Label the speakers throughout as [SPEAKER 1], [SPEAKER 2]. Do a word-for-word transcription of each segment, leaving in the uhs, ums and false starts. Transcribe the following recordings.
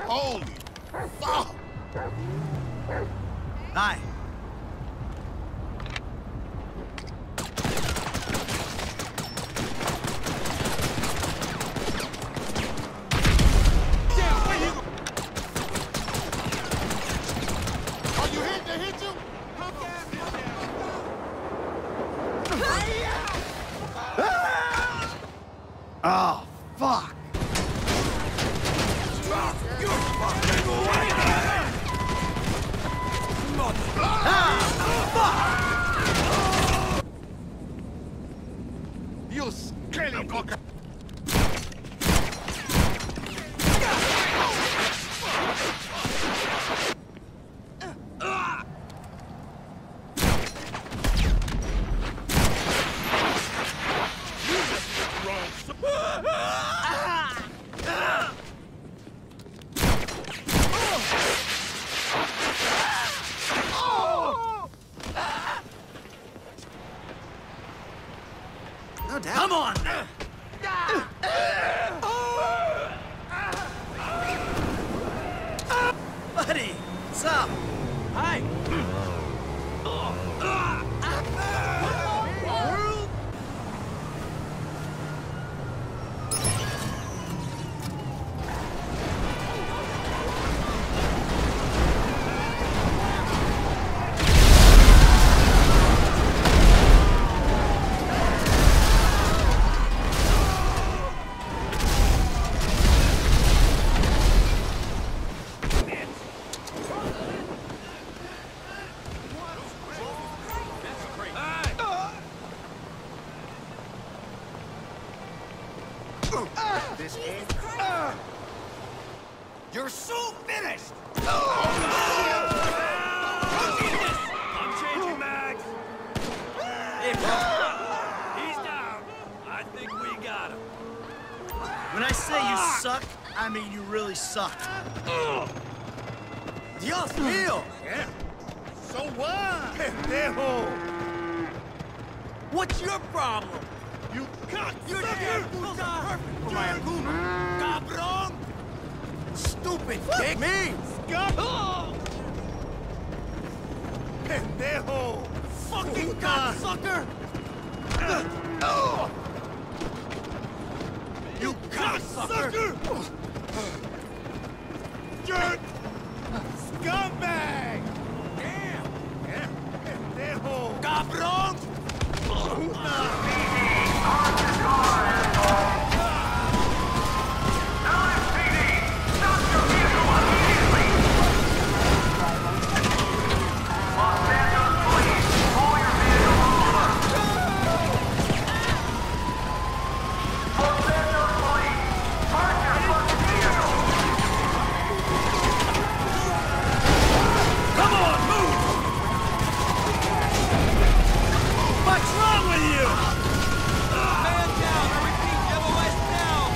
[SPEAKER 1] Holy fuck!
[SPEAKER 2] Hi. Oh, fuck!
[SPEAKER 1] You fucking
[SPEAKER 2] Ah, fuck!
[SPEAKER 1] You skelly fucker!
[SPEAKER 2] No doubt. Come on! Buddy, what's up? Hi.
[SPEAKER 1] This is... Uh, you're so finished!
[SPEAKER 3] I'm changing mags. Hey, bro. He's down. I think we got him.
[SPEAKER 2] When I say you suck, I mean you really suck. Dios mío!
[SPEAKER 1] Yeah. So what? Pendejo!
[SPEAKER 2] What's your problem?
[SPEAKER 1] You cocksucker!
[SPEAKER 2] You're perfect for my Akuma. Cabron! Stupid dick! Me!
[SPEAKER 1] Scum! Pendejo!
[SPEAKER 2] Fucking cocksucker! You cocksucker!
[SPEAKER 1] Jerk! Scumbag! Damn! Yeah, pendejo!
[SPEAKER 2] Cabron! What's wrong with you? Man down! I repeat, M O S down!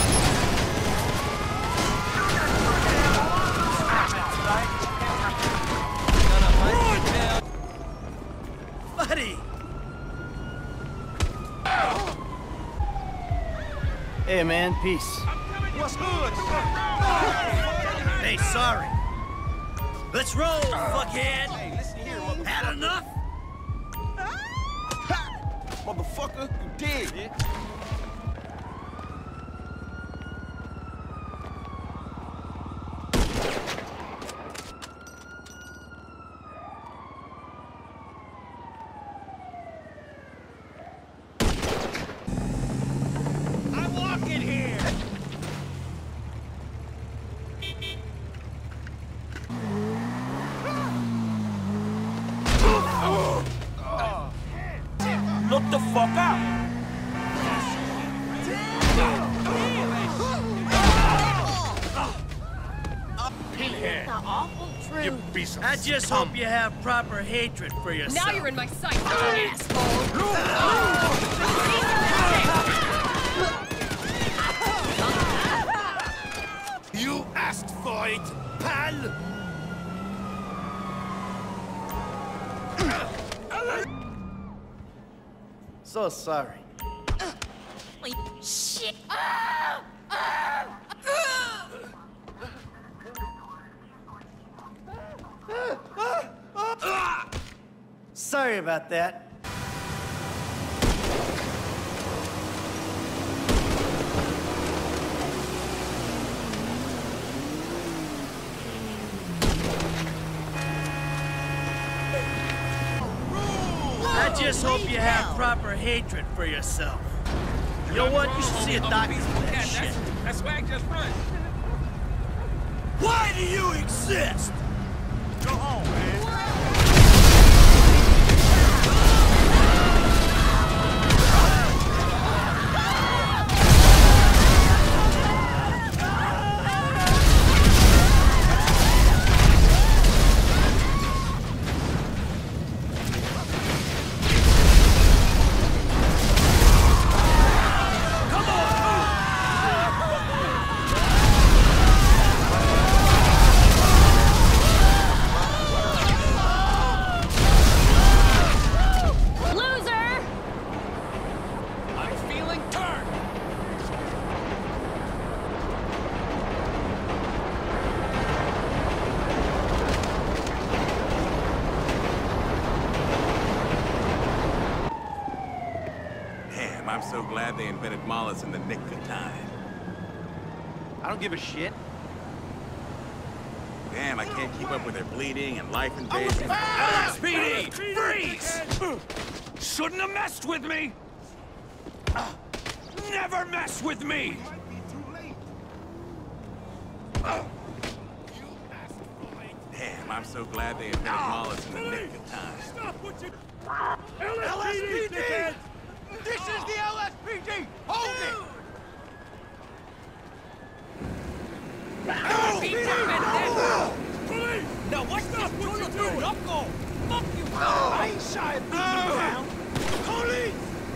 [SPEAKER 2] Buddy! Hey, man, peace.
[SPEAKER 1] What's good?
[SPEAKER 2] Hey, sorry. Let's roll, fuckhead!
[SPEAKER 1] Hey, listen here, motherfucker.
[SPEAKER 2] Had enough?
[SPEAKER 1] Motherfucker, you did. Yeah. I walk in here.
[SPEAKER 3] Look the fuck out.
[SPEAKER 1] Up in here.
[SPEAKER 4] The awful truth.
[SPEAKER 1] You piece of
[SPEAKER 2] I just
[SPEAKER 1] scum.
[SPEAKER 2] hope you have proper hatred for yourself.
[SPEAKER 4] Now you're in my sight, asshole.
[SPEAKER 1] You asked for it, pal!
[SPEAKER 2] So sorry.
[SPEAKER 4] Shit.
[SPEAKER 2] Sorry about that. I just hope you have proper hatred for yourself. You know what? You should see a doctor for that shit.
[SPEAKER 3] That swag just run.
[SPEAKER 2] Why do you exist?
[SPEAKER 3] Go home, man.
[SPEAKER 5] I'm so glad they invented Mollis in the nick of time.
[SPEAKER 1] I don't give a shit.
[SPEAKER 5] Damn, I can't keep up with their bleeding and life invasion.
[SPEAKER 3] L S P D! Freeze! Shouldn't have messed with me! Uh, never mess with me! Uh,
[SPEAKER 5] Damn, I'm so glad they invented Mollis in the nick of time.
[SPEAKER 3] Stop what you...
[SPEAKER 1] L S P D! This is the L S P D! Hold it!
[SPEAKER 3] L S P D!
[SPEAKER 1] Police!
[SPEAKER 3] Now what's this gonna do? Knuckle! Fuck you!
[SPEAKER 1] I ain't shy of beating you down! Police!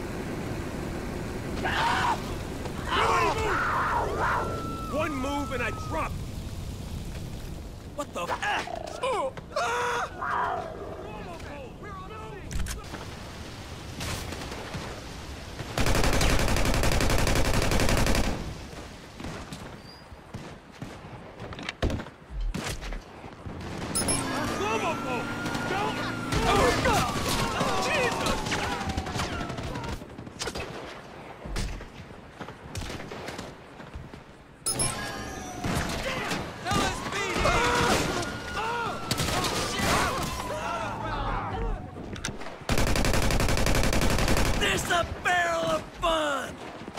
[SPEAKER 3] One move and I drop. What the f? Oh.
[SPEAKER 2] It's a barrel of fun!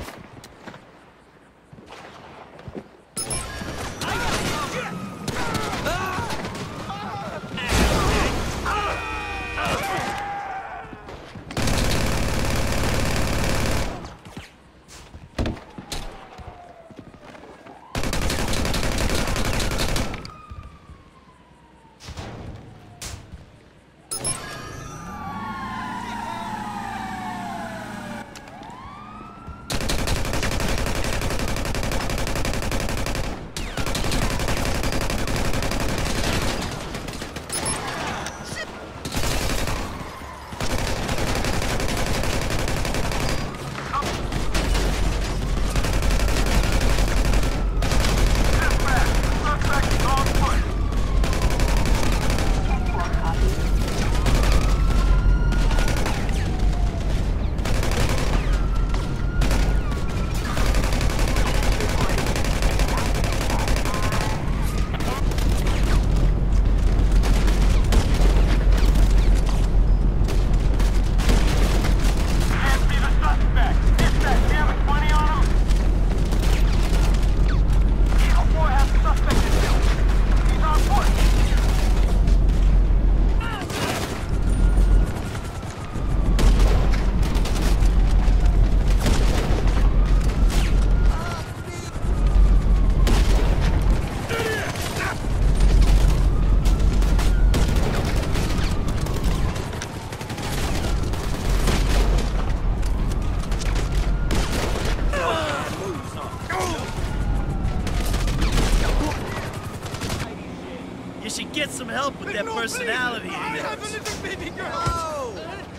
[SPEAKER 2] You should get some help with that personality of yours.
[SPEAKER 1] Baby girl!
[SPEAKER 2] Oh.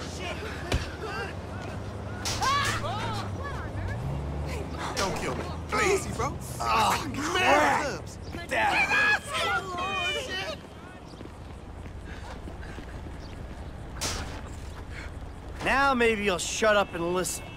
[SPEAKER 1] Don't kill me. Please, bro.
[SPEAKER 2] Oh, man! Now maybe you'll shut up and listen.